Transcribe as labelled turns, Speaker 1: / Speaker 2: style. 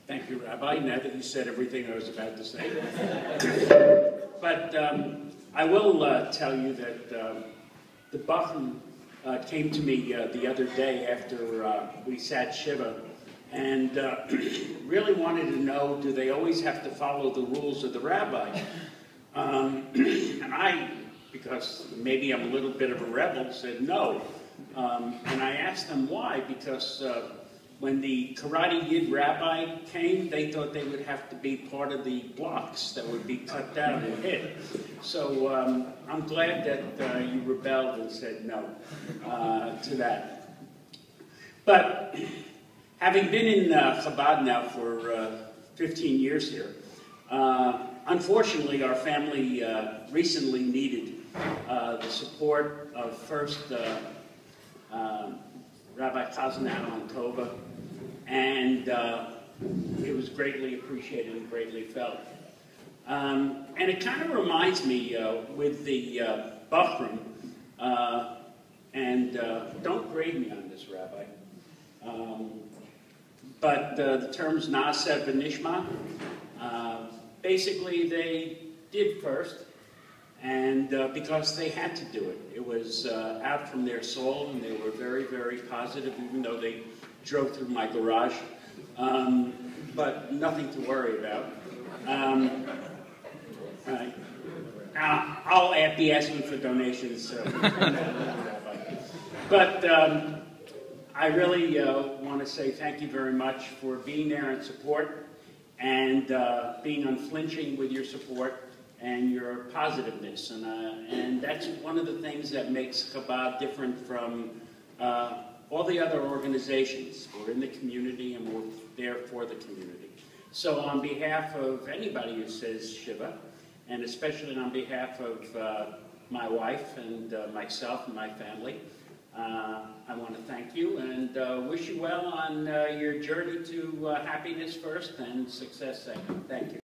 Speaker 1: Thank you, Rabbi, now that you said everything I was about to say. But I will tell you that the Bachman came to me the other day after we sat Shiva and really wanted to know, do they always have to follow the rules of the rabbi? And I, because maybe I'm a little bit of a rebel, said no. And I asked them why, because when the Karate Yid rabbi came, they thought they would have to be part of the blocks that would be cut down and hit. So I'm glad that you rebelled and said no to that. But having been in Chabad now for 15 years here, unfortunately our family recently needed the support of first Rabbi Chazanan Tova, and it was greatly appreciated and greatly felt. And it kind of reminds me with the Bachram, and don't grade me on this, Rabbi, but the terms Naaseh v'Nishma, basically they did first, and because they had to do it. It was out from their soul, and they were very, very positive, even though they drove through my garage. But nothing to worry about. Right. I'll be asking for donations. But I really want to say thank you very much for being there in support and being unflinching with your support and your positiveness, and that's one of the things that makes Chabad different from all the other organizations. We're in the community and we're there for the community. So on behalf of anybody who says Shiva, and especially on behalf of my wife and myself and my family, I want to thank you and wish you well on your journey to happiness first and success second. Thank you.